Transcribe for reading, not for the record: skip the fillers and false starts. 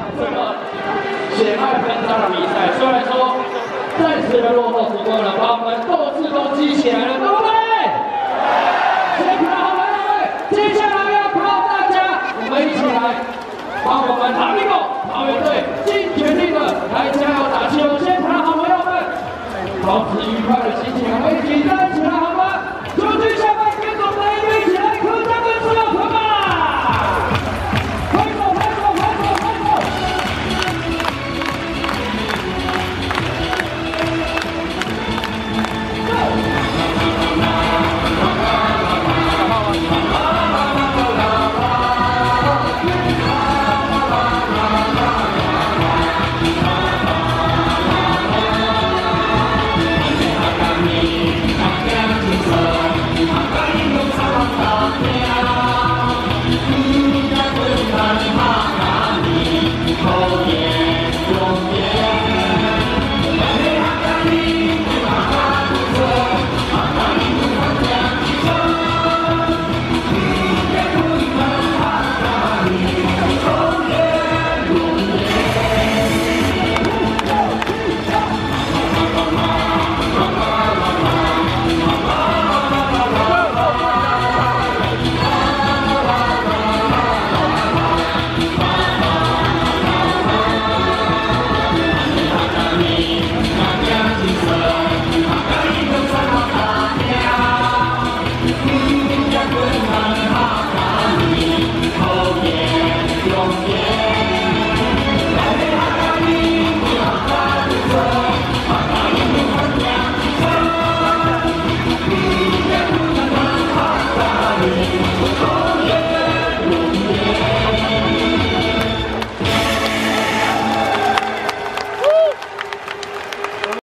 这个血脉喷张的比赛，虽然说暂时的落后不过了，把我们斗志都激起来了，对不对？先看好来，接下来要靠大家，我们一起来帮我们打一个。